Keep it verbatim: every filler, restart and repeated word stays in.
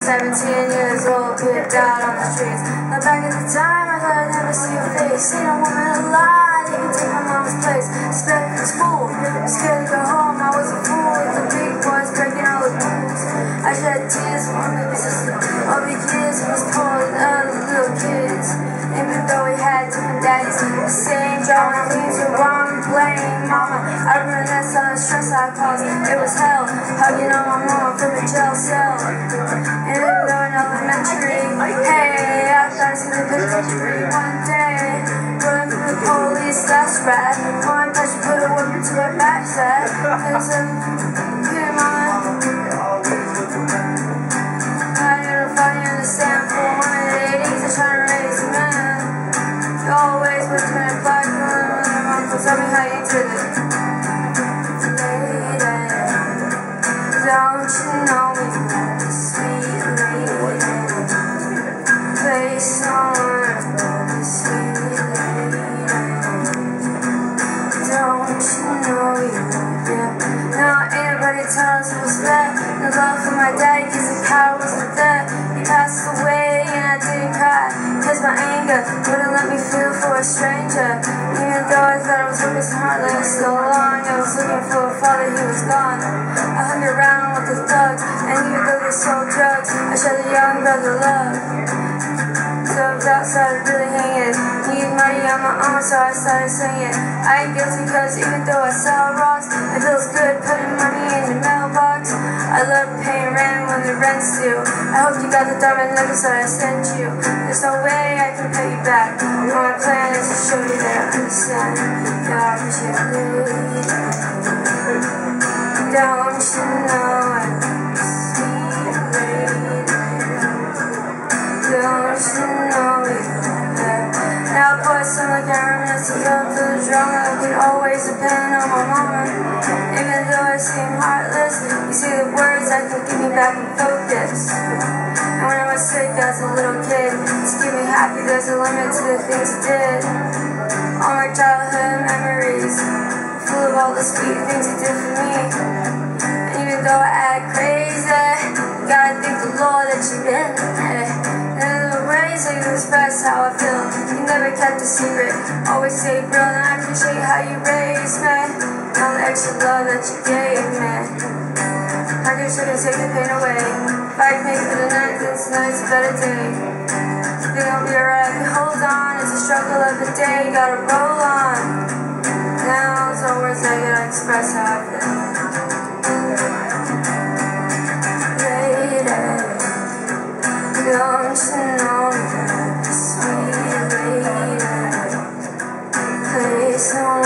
Seventeen years old, picked out on the streets. Look back at the time, I thought I'd never see your face. Ain't no woman alive, you can take my mom's place. Spent in school, scared to go home. I was a fool with the big boys breaking all the rules. I shed tears for my sister. All the years I was pulling other little kids. Even though we had different daddies, the same drama, things were wrong, blame mama. I remember that all the stress I caused. It was hell, hugging on my mom from a jail cell. And even though in elementary, hey, I thought I seen the picture one day. Running from the police, that's rad. One touch, you put a whip into her backside. And said, here, mama. I don't finally understand for one of the eighties, they're trying to raise a man. You always put me in black room, and my mom tell me how you did it. Lady, don't you know me, sweet lady? Play somewhere, sweet lady. Don't you know you, yeah? Now ain't nobody tells us what's bad. The love for my daddy, cause the power wasn't there. He passed away and I didn't cry, cause my anger wouldn't let me feel for a stranger. Even though I thought I was hopeless and heartless, so long I was looking for a father, he was gone. I hung around with the thugs, and even though they sold drugs, I showed a young brother love. So I was outside really hanging, needed money on my own, so I started singing. I ain't guilty cause even though I sell rocks, it feels good putting money in your mailbox. I love paying rent when the rent's due. I hope you got the diamond necklace that I sent you. There's no way I can pay you back. My plan is to show you that I understand. God, you lady. Don't you know I'm a sweet lady? Don't you know it? Now, boys, I'm like I reminisce to go through the drama. I could always depend on my mama. Even though I seem heartless, you see the words that can get me back in focus. And when I was sick as a little kid, to keep me happy, there's a limit to the things you did. All my childhood memories, full of all the sweet things you did for me. And even though I act crazy, you gotta thank the Lord that you've been there. So you express how I feel. You never kept a secret. Always say, bro, and I appreciate how you raised me. All the extra love that you gave me. I wish I could take the pain away. If I can make it through the night, then tonight's a better day. Think I'll be alright. Hold on, it's a struggle of the day. Gotta roll on. Now, those are words I gotta express how I feel. Lady, don't you know? Sweet lady, please don't